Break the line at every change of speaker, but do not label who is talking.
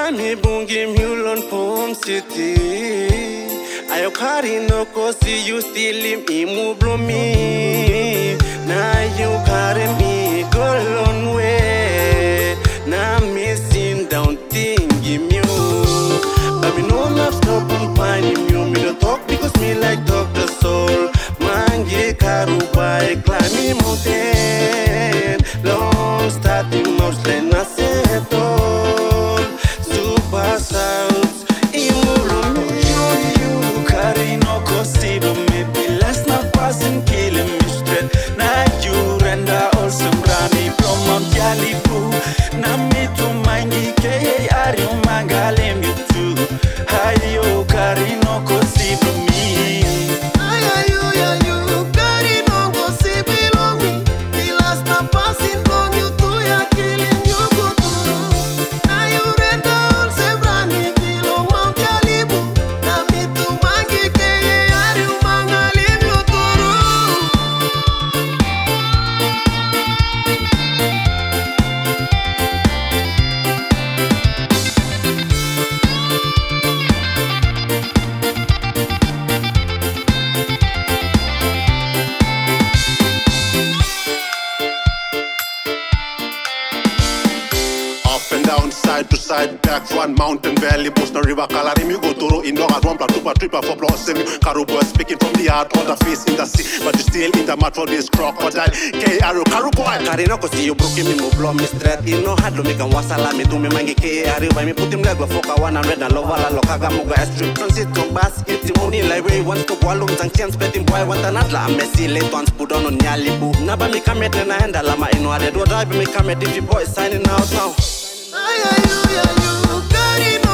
Mami bungi mulon pom city. Ayo kari nokosi you still imu blomi. Na you carry me go long way. Na missing down thingy mu. But me no love stop on finding you. Me don't talk because me like Dr. Soul. Mangi karu by climbing mountain. Long starting mouse line na settle. Super sounds imurumi. You kari nokosi do me be last na passing killing me straight. Na you render also brani from Mount Yalibu. Na me to mangi ke ari mangalem you too. Hayo kari nokosi do me.
Side to side, back one mountain valley, post no river, Kalari, you go to in dog as one plus two plus three plus four plus seven. Karubo speaking from the heart, all the face in the sea, but you still in the mud for this crocodile. KARI Karuboy.
Kari nokosi you broke me mo blow me straight. You know how to make a wasala me do me mangi KARI. By me put him like a foka 100 and love la lokaga muga street transit come bus. It's money library wants to wallow and chance betting boy want another. I'm messy late ones put on Yalibu. Naba me come at and I handle lama in what they do drive me come at Difie boy signing out now.
Ay, ay, ay, ay, ay,